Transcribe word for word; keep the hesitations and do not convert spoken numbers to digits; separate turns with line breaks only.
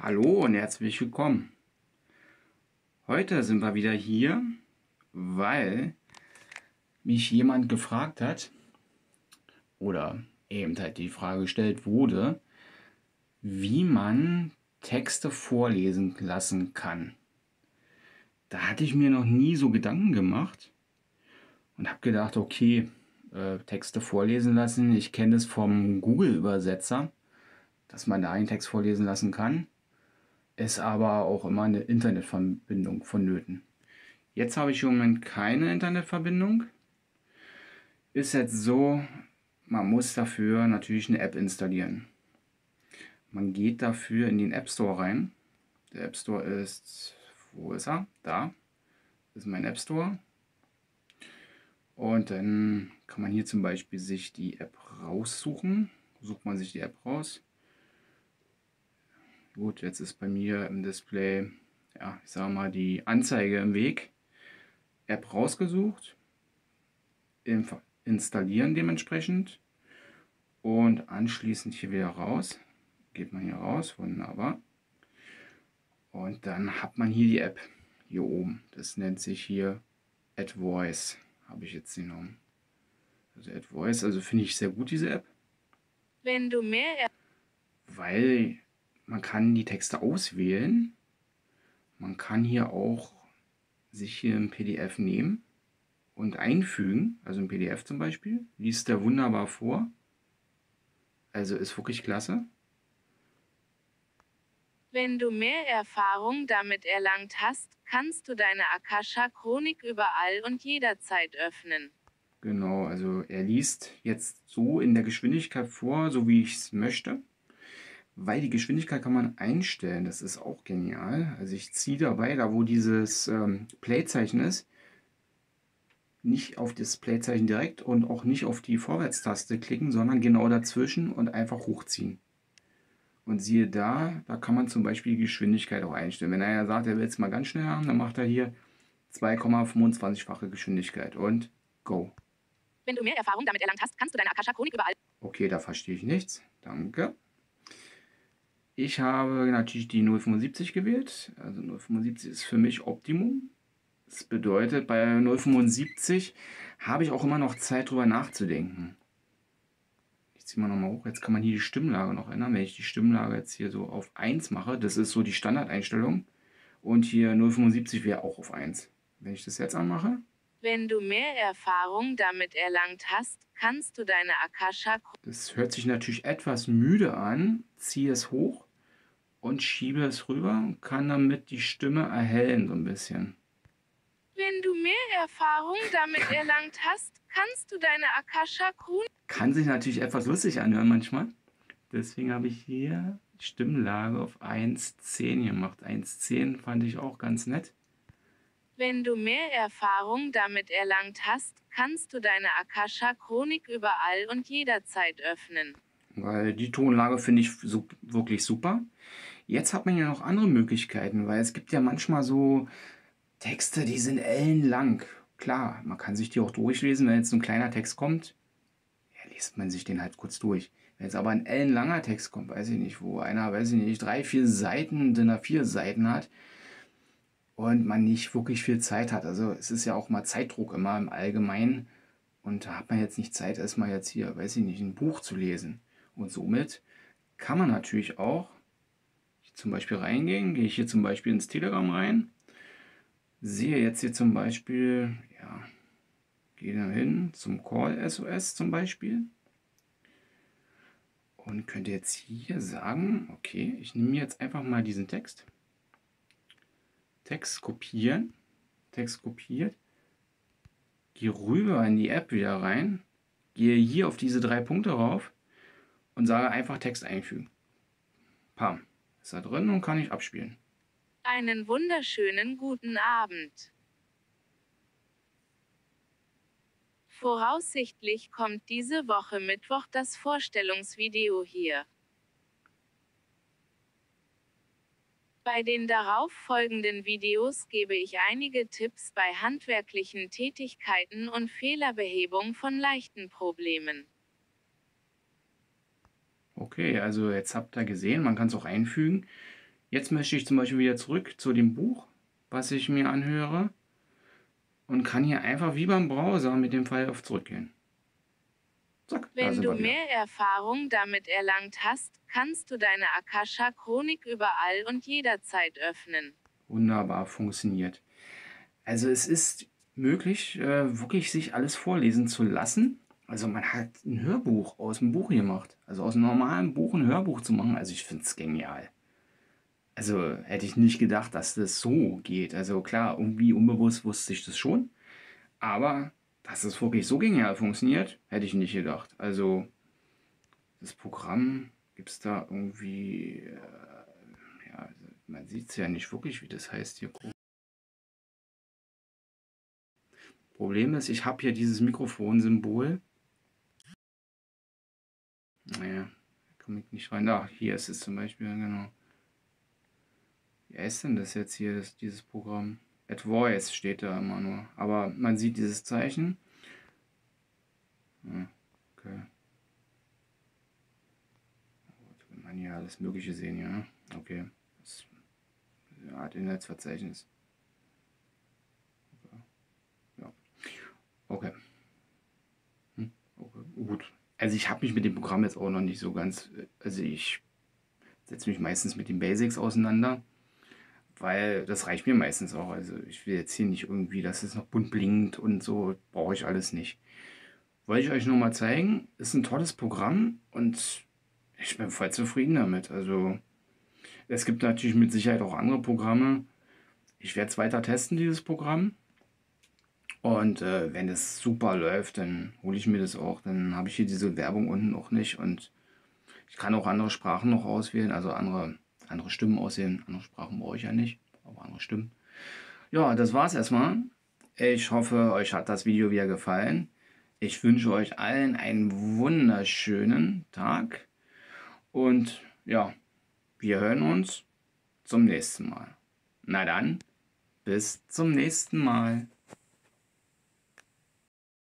Hallo und herzlich willkommen. Heute sind wir wieder hier, weil mich jemand gefragt hat oder eben halt die Frage gestellt wurde, wie man Texte vorlesen lassen kann. Da hatte ich mir noch nie so Gedanken gemacht und habe gedacht, okay, äh, Texte vorlesen lassen. Ich kenne es vom Google-Übersetzer, dass man da einen Text vorlesen lassen kann. Ist aber auch immer eine Internetverbindung vonnöten. Jetzt habe ich im Moment keine Internetverbindung. Ist jetzt so, man muss dafür natürlich eine App installieren. Man geht dafür in den App Store rein. Der App Store ist, wo ist er? Da ist mein App Store. Und dann kann man hier zum Beispiel sich die App raussuchen. Sucht man sich die App raus. Gut, jetzt ist bei mir im Display, ja, ich sage mal, die Anzeige im Weg. App rausgesucht, installieren dementsprechend und anschließend hier wieder raus. Geht man hier raus, wunderbar. Und dann hat man hier die App, hier oben. Das nennt sich hier AdVoice, habe ich jetzt genommen. Also AdVoice, also finde ich sehr gut diese App.
Wenn du mehr...
Weil man kann die Texte auswählen. Man kann hier auch sich hier ein P D F nehmen und einfügen, also ein P D F zum Beispiel, liest der wunderbar vor. Also ist wirklich klasse.
Wenn du mehr Erfahrung damit erlangt hast, kannst du deine Akasha-Chronik überall und jederzeit öffnen.
Genau, also er liest jetzt so in der Geschwindigkeit vor, so wie ich es möchte. Weil die Geschwindigkeit kann man einstellen, das ist auch genial. Also ich ziehe dabei, da wo dieses ähm, Play-Zeichen ist, nicht auf das Play-Zeichen direkt und auch nicht auf die Vorwärtstaste klicken, sondern genau dazwischen und einfach hochziehen. Und siehe da, da kann man zum Beispiel die Geschwindigkeit auch einstellen. Wenn einer sagt, er will es mal ganz schnell haben, dann macht er hier zwei Komma fünfundzwanzig-fache Geschwindigkeit und go.
Wenn du mehr Erfahrung damit erlangt hast, kannst du deine Akasha-Chronik überall...
Okay, da verstehe ich nichts. Danke. Ich habe natürlich die null Komma fünfundsiebzig gewählt. Also null Komma fünfundsiebzig ist für mich Optimum. Das bedeutet, bei null Komma fünfundsiebzig habe ich auch immer noch Zeit, drüber nachzudenken. Ich ziehe mal nochmal hoch. Jetzt kann man hier die Stimmlage noch ändern. Wenn ich die Stimmlage jetzt hier so auf eins mache, das ist so die Standardeinstellung. Und hier null Komma fünfundsiebzig wäre auch auf eins. Wenn ich das jetzt anmache.
Wenn du mehr Erfahrung damit erlangt hast, kannst du deine Akasha...
Das hört sich natürlich etwas müde an. Ziehe es hoch und schiebe es rüber und kann damit die Stimme erhellen so ein bisschen.
Wenn du mehr Erfahrung damit erlangt hast, kannst du deine Akasha-Chronik...
Kann sich natürlich etwas lustig anhören manchmal. Deswegen habe ich hier die Stimmlage auf eins Komma zehn gemacht. eins Komma zehn fand ich auch ganz nett.
Wenn du mehr Erfahrung damit erlangt hast, kannst du deine Akasha-Chronik überall und jederzeit öffnen.
Weil die Tonlage finde ich so, wirklich super. Jetzt hat man ja noch andere Möglichkeiten, weil es gibt ja manchmal so Texte, die sind ellenlang. Klar, man kann sich die auch durchlesen, wenn jetzt so ein kleiner Text kommt. Ja, liest man sich den halt kurz durch. Wenn jetzt aber ein ellenlanger Text kommt, weiß ich nicht, wo einer, weiß ich nicht, drei, vier Seiten, D I N A vier Seiten hat und man nicht wirklich viel Zeit hat. Also es ist ja auch mal Zeitdruck immer im Allgemeinen und da hat man jetzt nicht Zeit, erstmal jetzt hier, weiß ich nicht, ein Buch zu lesen. Und somit kann man natürlich auch zum Beispiel reingehen, gehe ich hier zum Beispiel ins Telegram rein, sehe jetzt hier zum Beispiel, ja, gehe da hin zum Call S O S zum Beispiel und könnte jetzt hier sagen, okay, ich nehme jetzt einfach mal diesen Text, Text kopieren, Text kopiert, gehe rüber in die App wieder rein, gehe hier auf diese drei Punkte rauf und sage einfach Text einfügen. Pam, ist da drin und kann ich abspielen.
Einen wunderschönen guten Abend. Voraussichtlich kommt diese Woche Mittwoch das Vorstellungsvideo hier. Bei den darauf folgenden Videos gebe ich einige Tipps bei handwerklichen Tätigkeiten und Fehlerbehebung von leichten Problemen.
Okay, also jetzt habt ihr gesehen, man kann es auch einfügen. Jetzt möchte ich zum Beispiel wieder zurück zu dem Buch, was ich mir anhöre, und kann hier einfach wie beim Browser mit dem Pfeil auf zurückgehen. Zack, da
Wenn
sind
du
wir wieder.
mehr Erfahrung damit erlangt hast, kannst du deine Akasha-Chronik überall und jederzeit öffnen.
Wunderbar funktioniert. Also es ist möglich, äh, wirklich sich alles vorlesen zu lassen. Also man hat ein Hörbuch aus dem Buch gemacht. Also aus einem normalen Buch ein Hörbuch zu machen. Also ich finde es genial. Also hätte ich nicht gedacht, dass das so geht. Also klar, irgendwie unbewusst wusste ich das schon. Aber dass es wirklich so genial funktioniert, hätte ich nicht gedacht. Also das Programm gibt es da irgendwie... Äh, ja, also man sieht es ja nicht wirklich, wie das heißt hier. Problem ist, ich habe hier dieses Mikrofonsymbol. Naja, da komme ich nicht rein. Ach, hier ist es zum Beispiel, genau. Wie heißt denn das jetzt hier, das, dieses Programm? Advoice steht da immer nur. Aber man sieht dieses Zeichen. Ja, okay. Da kann man hier alles Mögliche sehen, ja. Okay. Das Art Inhaltsverzeichnis. Okay. Ja. Okay. Hm. Okay. Gut. Also ich habe mich mit dem Programm jetzt auch noch nicht so ganz. Also ich setze mich meistens mit den Basics auseinander. Weil das reicht mir meistens auch. Also ich will jetzt hier nicht irgendwie, dass es noch bunt blinkt und so, brauche ich alles nicht. Wollte ich euch nur mal zeigen. Ist ein tolles Programm und ich bin voll zufrieden damit. Also es gibt natürlich mit Sicherheit auch andere Programme. Ich werde es weiter testen, dieses Programm. Und äh, wenn es super läuft, dann hole ich mir das auch. Dann habe ich hier diese Werbung unten auch nicht. Und ich kann auch andere Sprachen noch auswählen, also andere, andere Stimmen auswählen. Andere Sprachen brauche ich ja nicht, aber andere Stimmen. Ja, das war's erstmal. Ich hoffe, euch hat das Video wieder gefallen. Ich wünsche euch allen einen wunderschönen Tag. Und ja, wir hören uns zum nächsten Mal. Na dann, bis zum nächsten Mal.